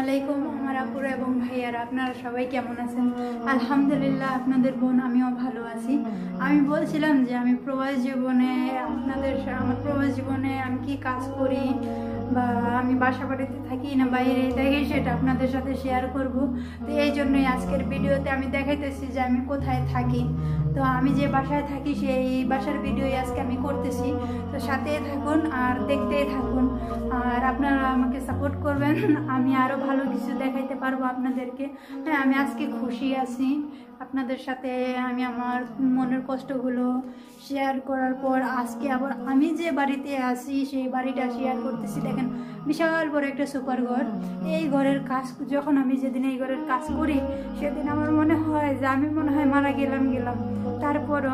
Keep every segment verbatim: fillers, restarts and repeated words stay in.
আলাইকুম আমার আপুরা এবং ভাইয়ারা, আপনারা সবাই কেমন আছেন? আলহামদুলিল্লাহ আপনাদের বোন আমিও ভালো আছি। আমি বলছিলাম যে আমি প্রবাস জীবনে আপনাদের আমার প্রবাস জীবনে আমি কি কাজ করি বা আমি বাসা বাড়িতে থাকি না বাইরে থাকি সেটা আপনাদের সাথে শেয়ার করব। তো এই জন্যই আজকের ভিডিওতে আমি দেখাইতেছি যে আমি কোথায় থাকি। তো আমি যে বাসায় থাকি সেই বাসার ভিডিওই আজকে আমি করতেছি। তো সাথেই থাকুন আর দেখতেই থাকুন, আর আপনারা আমাকে সাপোর্ট করবেন, আমি আরও ভালো কিছু দেখাইতে পারবো আপনাদেরকে। হ্যাঁ, আমি আজকে খুশি আছি আপনাদের সাথে। আমি আমার মনের কষ্টগুলো শেয়ার করার পর আজকে আবার আমি যে বাড়িতে আছি সেই বাড়িটা শেয়ার করতেছি। দেখেন বিশাল বড় একটা সুপার ঘর। এই ঘরের কাজ যখন আমি যেদিন এই ঘরের কাজ করি সেদিন আমার মনে হয় যে আমি মনে হয় মারা গেলাম গেলাম তারপরও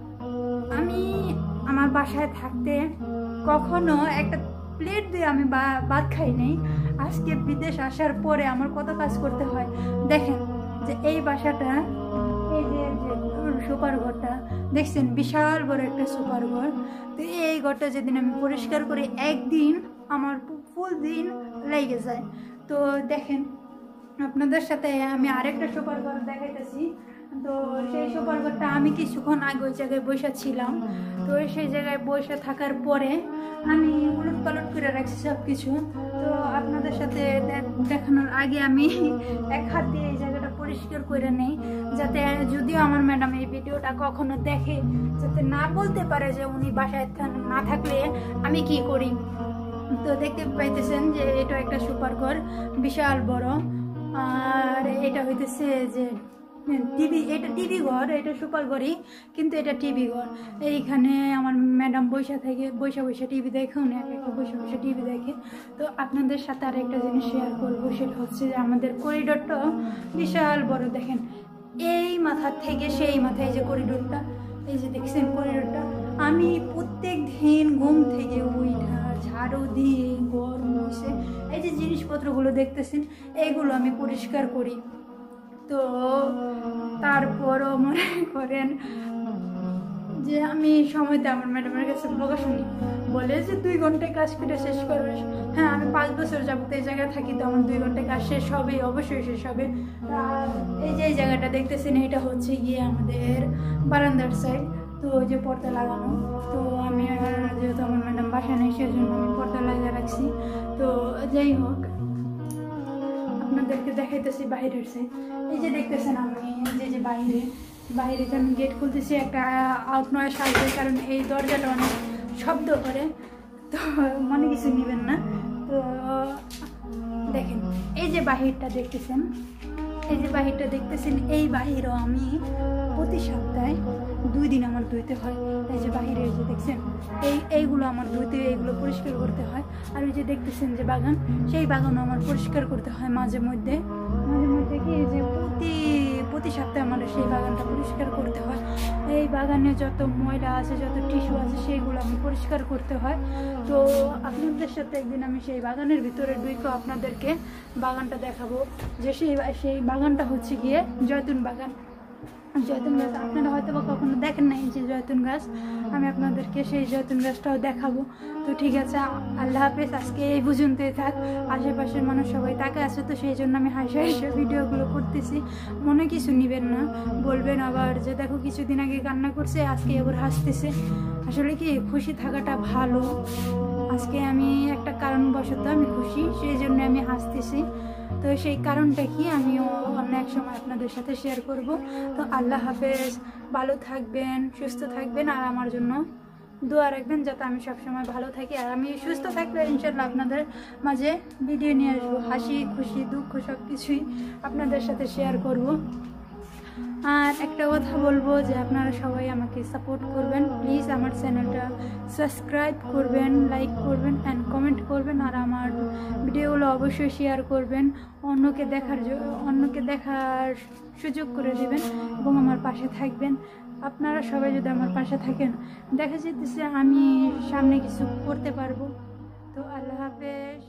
আমি আমার বাসায় থাকতে কখনো একটা প্লেট দিয়ে আমি ভাত খাই নাই। আজকে বিদেশ আসার পরে আমার কত কাজ করতে হয়। দেখেন যে এই বাসাটা, এই যে সুপার ঘরটা দেখছেন, বিশাল বড় একটা সুপার ঘর। তো এই ঘরটা যেদিন আমি পরিষ্কার করি একদিন আমার ফুল দিন লেগে যায়। তো দেখেন আপনাদের সাথে আমি আরেকটা সুপার ঘর দেখাইতেছি। তো সেই সুপার ঘরটা আমি কিছুক্ষণ আগে ওই জায়গায় বসে ছিলাম। তো সেই জায়গায় বসে থাকার পরে আমি উলট পালট করে রাখছি সব কিছু। তো আপনাদের সাথে দেখানোর আগে আমি এক হাত দিয়ে এই জায়গাটা পরিষ্কার করে নেই, যাতে যদিও আমার ম্যাডাম এই ভিডিওটা কখনো দেখে যাতে না বলতে পারে যে উনি বাসায় না থাকলে আমি কি করি। তো দেখতে পাইতেছেন যে এটা একটা সুপার ঘর, বিশাল বড়। আর এটা হইতেছে যে টিভি, এটা টিভি ঘর, এটা সুপার ঘরই কিন্তু এটা টিভি ঘর। এইখানে আমার ম্যাডাম বৈশা থেকে বৈশা বৈশা টিভি দেখে, উনি এক একটা বৈশা বৈশা টিভি দেখে। তো আপনাদের সাথে আর একটা জিনিস শেয়ার করবো, সেটা হচ্ছে যে আমাদের করিডোরটা বিশাল বড়। দেখেন এই মাথার থেকে সেই মাথায় যে করিডোরটা, এই যে দেখছেন করিডোরটা, আমি প্রত্যেক দিন ঘুম থেকে উঠা ঝাড়ু দিয়ে ঘর মুছে এই যে জিনিসপত্রগুলো দেখতেছেন এইগুলো আমি পরিষ্কার করি। তো তারপরও মনে করেন যে আমি সময়তে আমার ম্যাডামের কাছে বকা শুনি, বলে যে দুই ঘন্টায় কাজ করে শেষ করবে। হ্যাঁ, আমি পাঁচ বছর যাবত এই জায়গায় থাকি, তো আমার দুই ঘন্টায় কাজ শেষ হবে, অবশ্যই শেষ হবে। আর এই যে এই জায়গাটা দেখতেছেন এটা হচ্ছে গিয়ে আমাদের বারান্দার সাইড। তো ওই যে পর্দা লাগানো, তো আমি যেহেতু আমার ম্যাডাম বাসায় নেই সেজন্য আমি পর্দা লাগিয়ে রাখছি। তো যাই হোক আপনাদেরকে দেখাইতেছি বাইরের সাইড। এই যে দেখতেছেন আমি যে যে বাইরে বাইরে যে আমি গেট খুলতেছি, একটা আউট নয়েজ আসবে কারণ এই দরজাটা অনেক শব্দ করে, তো মনে কিছু নেবেন না। তো দেখেন এই যে বাহিরটা দেখতেছেন, এই যে বাহিরটা দেখতেছেন এই বাহিরও আমি প্রতি সপ্তাহে দুই দিন আমার ধুইতে হয়। এই যে বাহিরে যে দেখছেন এই এইগুলো আমার ধুইতে, এইগুলো পরিষ্কার করতে হয়। আর ওই যে দেখতেছেন যে বাগান, সেই বাগানও আমার পরিষ্কার করতে হয় মাঝে মধ্যে মাঝে মধ্যে কি যে প্রতি প্রতি সপ্তাহে আমার সেই বাগানটা পরিষ্কার করতে হয়। এই বাগানে যত ময়লা আছে, যত টিস্যু আছে, সেইগুলো আমি পরিষ্কার করতে হয়। তো আপনাদের সাথে একদিন আমি সেই বাগানের ভিতরে ঢুকে আপনাদেরকে বাগানটা দেখাবো, যে সেই সেই বাগানটা হচ্ছে গিয়ে জয়তুন বাগান। জয়তুন গাছ আপনারা হয়তো বা কখনো দেখেন নাই, যে জয়তুন গাছ আমি আপনাদেরকে সেই জয়তুন গাছটাও দেখাবো। তো ঠিক আছে, আল্লাহ হাফেজ। আজকে এই পর্যন্তই থাক। আশেপাশের মানুষ সবাই তাকে আছে, তো সেই জন্য আমি হাসি হাসি ভিডিওগুলো করতেছি। মনে কিছু নেবেন না, বলবেন আবার যে দেখো কিছুদিন আগে কান্না করছে আজকে আবার হাসতেছে। আসলে কি খুশি থাকাটা ভালো। আজকে আমি একটা কারণবশত আমি খুশি, সেই জন্য আমি হাসতেছি। তো সেই কারণটা কি আমিও অন্য এক সময় আপনাদের সাথে শেয়ার করব। তো আল্লাহ হাফেজ, ভালো থাকবেন, সুস্থ থাকবেন, আর আমার জন্য দোয়া রাখবেন যাতে আমি সবসময় ভালো থাকি। আর আমি সুস্থ থাকলে ইনশাল্লাহ আপনাদের মাঝে ভিডিও নিয়ে আসবো, হাসি খুশি দুঃখ সব কিছুই আপনাদের সাথে শেয়ার করব। আর একটা কথা বলবো যে আপনারা সবাই আমাকে সাপোর্ট করবেন, প্লিজ আমার চ্যানেলটা সাবস্ক্রাইব করবেন, লাইক করবেন অ্যান্ড কমেন্ট করবেন। আর আমার ভিডিওগুলো অবশ্যই শেয়ার করবেন, অন্যকে দেখার অন্যকে দেখার সুযোগ করে দেবেন এবং আমার পাশে থাকবেন। আপনারা সবাই যদি আমার পাশে থাকেন, দেখা যেতেছে আমি সামনে কিছু করতে পারবো। তো আল্লাহ হাফেজ।